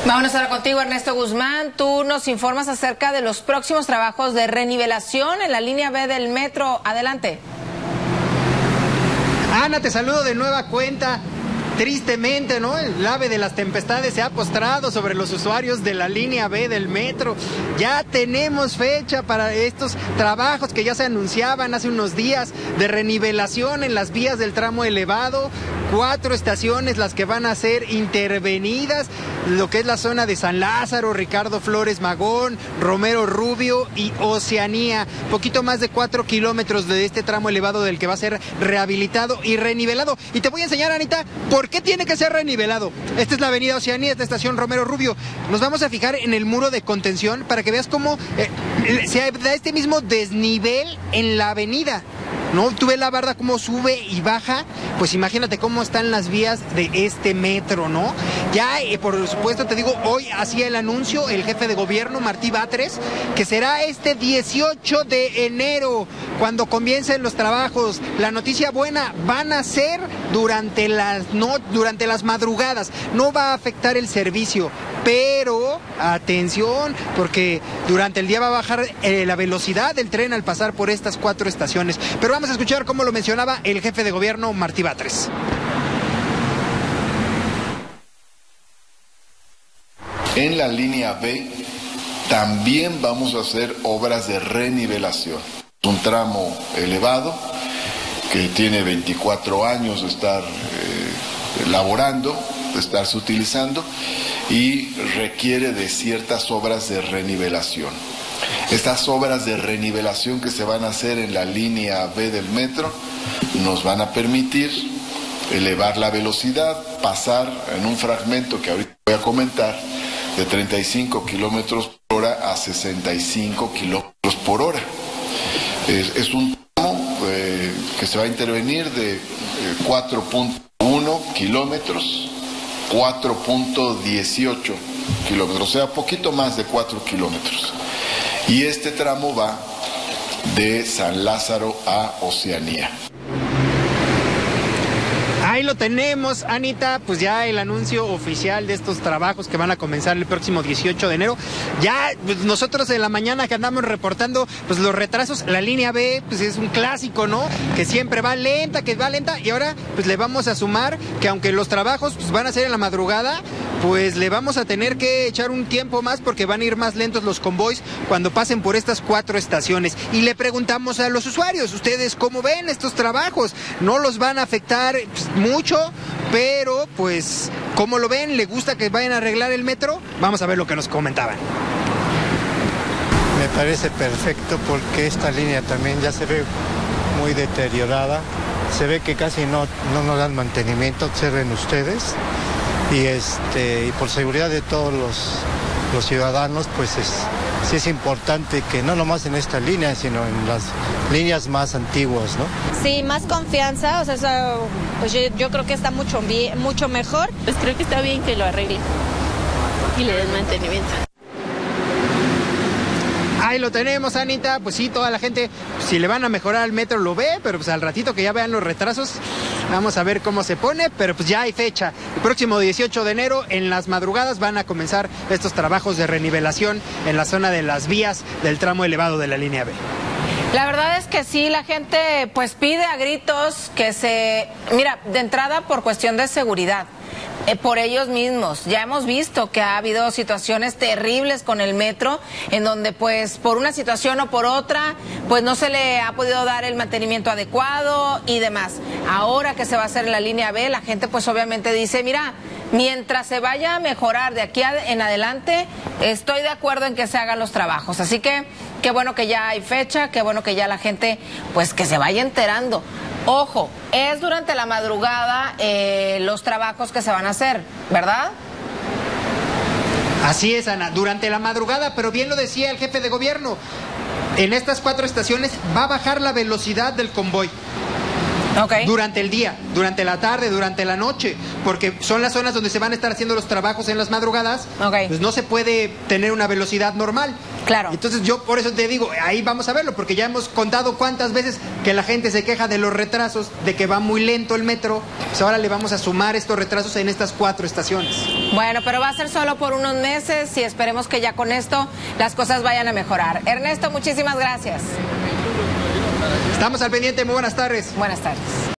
Vámonos ahora contigo, Ernesto Guzmán. Tú nos informas acerca de los próximos trabajos de renivelación en la línea B del metro. Adelante. Ana, te saludo de nueva cuenta. Tristemente, ¿no? El ave de las tempestades se ha postrado sobre los usuarios de la línea B del metro. Ya tenemos fecha para estos trabajos que ya se anunciaban hace unos días de renivelación en las vías del tramo elevado. 4 estaciones las que van a ser intervenidas, lo que es la zona de San Lázaro, Ricardo Flores Magón, Romero Rubio y Oceanía. Poquito más de 4 kilómetros de este tramo elevado del que va a ser rehabilitado y renivelado. Y te voy a enseñar, Anita, ¿por qué tiene que ser renivelado? Esta es la avenida Oceanía, esta estación Romero Rubio. Nos vamos a fijar en el muro de contención para que veas cómo se da este mismo desnivel en la avenida, ¿no? Tú ves la barda cómo sube y baja, pues imagínate cómo están las vías de este metro, ¿no? Ya, por supuesto, te digo, hoy hacía el anuncio el jefe de gobierno, Martí Batres, que será este 18 de enero, cuando comiencen los trabajos. La noticia buena, van a ser durante las madrugadas, no va a afectar el servicio, pero atención, porque durante el día va a bajar la velocidad del tren al pasar por estas 4 estaciones. Pero vamos a escuchar cómo lo mencionaba el jefe de gobierno, Martí Batres. En la línea B también vamos a hacer obras de renivelación. Un tramo elevado que tiene 24 años de estar laborando, de estarse utilizando y requiere de ciertas obras de renivelación. Estas obras de renivelación que se van a hacer en la línea B del metro nos van a permitir elevar la velocidad, pasar en un fragmento que ahorita voy a comentar de 35 kilómetros por hora a 65 kilómetros por hora. Es un tramo que se va a intervenir de 4.1 kilómetros, 4.18 kilómetros, o sea, poquito más de 4 kilómetros. Y este tramo va de San Lázaro a Oceanía. Ahí lo tenemos, Anita, pues ya el anuncio oficial de estos trabajos que van a comenzar el próximo 18 de enero. Ya pues nosotros en la mañana que andamos reportando pues los retrasos, la línea B pues es un clásico, ¿no? Que siempre va lenta, y ahora pues le vamos a sumar que aunque los trabajos pues van a ser en la madrugada, pues le vamos a tener que echar un tiempo más porque van a ir más lentos los convoys cuando pasen por estas 4 estaciones. Y le preguntamos a los usuarios, ¿ustedes cómo ven estos trabajos? ¿No los van a afectar pues, mucho? Pero pues, ¿cómo lo ven? ¿Le gusta que vayan a arreglar el metro? Vamos a ver lo que nos comentaban. Me parece perfecto porque esta línea también ya se ve muy deteriorada. Se ve que casi no nos dan mantenimiento, observen ustedes. Y por seguridad de todos los ciudadanos, pues sí es importante que no nomás en esta línea, sino en las líneas más antiguas, ¿no? Sí, más confianza, o sea, pues yo creo que está mucho mejor. Pues creo que está bien que lo arreglen y le den mantenimiento. Ahí lo tenemos, Anita, pues sí, toda la gente, si le van a mejorar al metro lo ve, pero pues al ratito que ya vean los retrasos, vamos a ver cómo se pone, pero pues ya hay fecha. El próximo 18 de enero, en las madrugadas, van a comenzar estos trabajos de renivelación en la zona de las vías del tramo elevado de la línea B. La verdad es que sí, la gente pues pide a gritos que mira, de entrada por cuestión de seguridad. Por ellos mismos. Ya hemos visto que ha habido situaciones terribles con el metro, en donde pues por una situación o por otra, pues no se le ha podido dar el mantenimiento adecuado y demás. Ahora que se va a hacer en la línea B, la gente pues obviamente dice, mira, mientras se vaya a mejorar de aquí en adelante, estoy de acuerdo en que se hagan los trabajos. Así que qué bueno que ya hay fecha, qué bueno que ya la gente pues que se vaya enterando. Ojo, es durante la madrugada los trabajos que se van a hacer, ¿verdad? Así es, Ana, durante la madrugada, pero bien lo decía el jefe de gobierno, en estas 4 estaciones va a bajar la velocidad del convoy. Okay. Durante el día, durante la tarde, durante la noche, porque son las zonas donde se van a estar haciendo los trabajos en las madrugadas, okay. Pues no se puede tener una velocidad normal. Claro. Entonces yo por eso te digo, ahí vamos a verlo, porque ya hemos contado cuántas veces que la gente se queja de los retrasos, de que va muy lento el metro. Pues ahora le vamos a sumar estos retrasos en estas 4 estaciones. Bueno, pero va a ser solo por unos meses y esperemos que ya con esto las cosas vayan a mejorar. Ernesto, muchísimas gracias. Estamos al pendiente, muy buenas tardes. Buenas tardes.